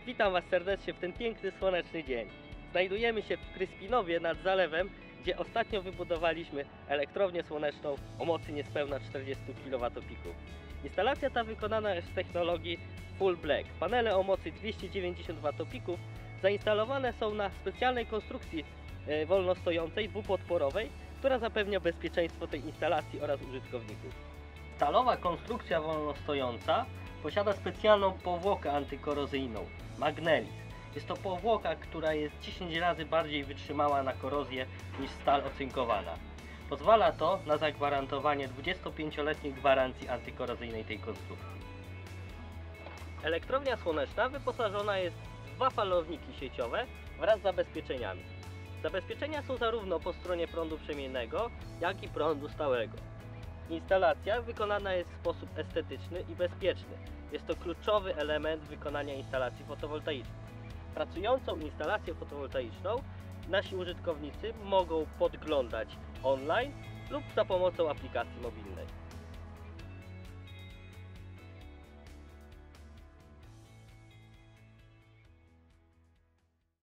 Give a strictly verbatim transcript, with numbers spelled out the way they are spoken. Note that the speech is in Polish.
Witam Was serdecznie w ten piękny, słoneczny dzień. Znajdujemy się w Kryspinowie nad zalewem, gdzie ostatnio wybudowaliśmy elektrownię słoneczną o mocy niespełna czterdziestu kilowatopików. Instalacja ta wykonana jest w technologii Full Black. Panele o mocy dwieście dziewięćdziesiąt watopików zainstalowane są na specjalnej konstrukcji wolnostojącej, dwupodporowej, która zapewnia bezpieczeństwo tej instalacji oraz użytkowników. Stalowa konstrukcja wolnostojąca posiada specjalną powłokę antykorozyjną, Magnelis. Jest to powłoka, która jest dziesięć razy bardziej wytrzymała na korozję niż stal ocynkowana. Pozwala to na zagwarantowanie dwudziestopięcioletniej gwarancji antykorozyjnej tej konstrukcji. Elektrownia słoneczna wyposażona jest w dwa falowniki sieciowe wraz z zabezpieczeniami. Zabezpieczenia są zarówno po stronie prądu przemiennego, jak i prądu stałego. Instalacja wykonana jest w sposób estetyczny i bezpieczny. Jest to kluczowy element wykonania instalacji fotowoltaicznej. Pracującą instalację fotowoltaiczną nasi użytkownicy mogą podglądać online lub za pomocą aplikacji mobilnej.